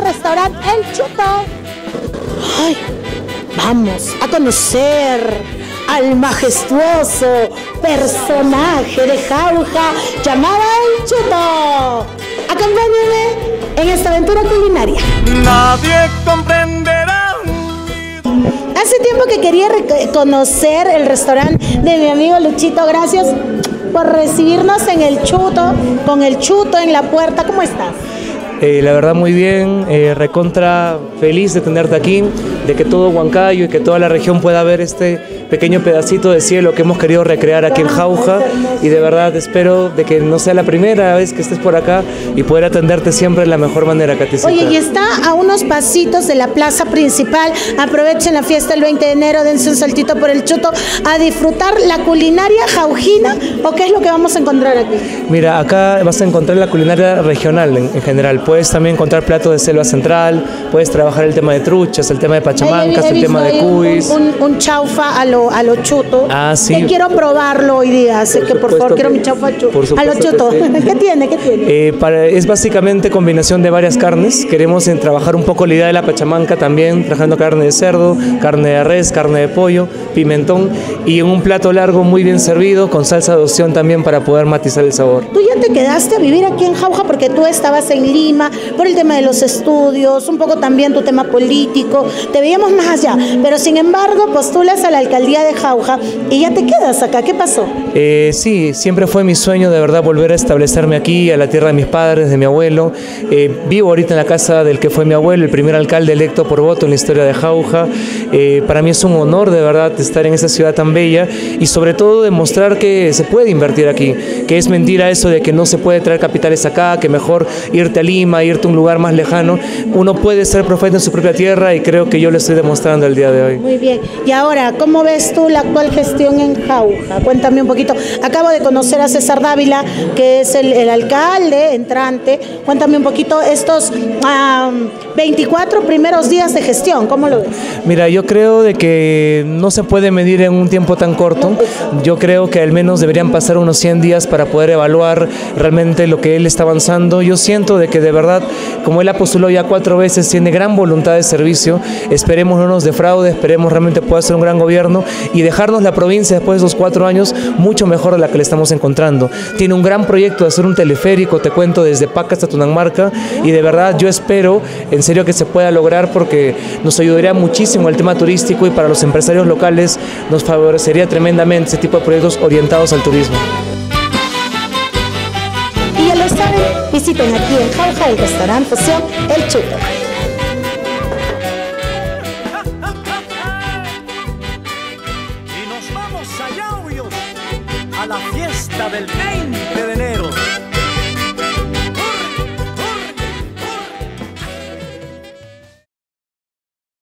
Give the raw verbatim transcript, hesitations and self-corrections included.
restaurante El Chuto. Ay, vamos a conocer al majestuoso personaje de Jauja llamado El Chuto. Acompáñenme en esta aventura culinaria. Nadie comprenderá. Hace tiempo que quería conocer el restaurante de mi amigo Luchito. Gracias por recibirnos en El Chuto, con El Chuto en la puerta. ¿Cómo estás? Eh, la verdad muy bien, eh, recontra feliz de tenerte aquí, de que todo Huancayo y que toda la región pueda ver este pequeño pedacito de cielo que hemos querido recrear aquí en Jauja, y de verdad espero de que no sea la primera vez que estés por acá y poder atenderte siempre de la mejor manera, Katicita. Oye, y está a unos pasitos de la plaza principal. Aprovechen la fiesta el veinte de enero, dense un saltito por El Chuto a disfrutar la culinaria jaujina. ¿O qué es lo que vamos a encontrar aquí? Mira, acá vas a encontrar la culinaria regional en, en general. Puedes también encontrar platos de selva central, puedes trabajar el tema de truchas, el tema de pachamancas, el tema de cuis. Un, un, un chaufa a lo, a lo chuto. Ah, sí. Que quiero probarlo hoy día, así que por favor quiero mi chaufa chuto. A lo chuto. Sí. ¿Qué tiene? ¿Qué tiene? Eh, para, es básicamente combinación de varias carnes. Queremos en, trabajar un poco la idea de la pachamanca también, trabajando carne de cerdo, carne de res, carne de pollo, pimentón, y en un plato largo muy bien servido con salsa de opción también para poder matizar el sabor. ¿Tú ya te quedaste a vivir aquí en Jauja porque tú estabas en Lima por el tema de los estudios, un poco también tu tema político? Te veíamos más allá, pero sin embargo postulas a la alcaldía de Jauja y ya te quedas acá. ¿Qué pasó? Eh, sí, siempre fue mi sueño de verdad volver a establecerme aquí, a la tierra de mis padres, de mi abuelo. Eh, vivo ahorita en la casa del que fue mi abuelo, el primer alcalde electo por voto en la historia de Jauja. Eh, para mí es un honor de verdad estar en esa ciudad tan bella y sobre todo demostrar que se puede invertir aquí, que es mentira eso de que no se puede traer capitales acá, que mejor irte a Lima, irte a un lugar más lejano. Uno puede ser profeta en su propia tierra y creo que yo lo estoy demostrando el día de hoy. Muy bien. Y ahora, ¿cómo ves tú la actual gestión en Jauja? Cuéntame un poquito. Acabo de conocer a César Dávila, que es el, el alcalde entrante. Cuéntame un poquito estos um, veinticuatro primeros días de gestión. ¿Cómo lo ves? Mira, yo creo de que no se puede medir en un tiempo tan corto. Yo creo que al menos deberían pasar unos cien días para poder evaluar realmente lo que él está avanzando. Yo siento de que de verdad, como él ha postulado ya cuatro veces, tiene gran voluntad de servicio. Esperemos no nos defraude, esperemos realmente pueda ser un gran gobierno y dejarnos la provincia después de esos cuatro años mucho mejor de la que le estamos encontrando. Tiene un gran proyecto de hacer un teleférico, te cuento, desde Paca hasta Tunanmarca, y de verdad yo espero en serio que se pueda lograr porque nos ayudaría muchísimo el tema turístico y para los empresarios locales nos favorecería tremendamente ese tipo de proyectos orientados al turismo. Y ya lo saben, visiten aquí en Jauja el restaurante Fusión El Chuto. Y nos vamos a Yauyos, a la fiesta del veinte de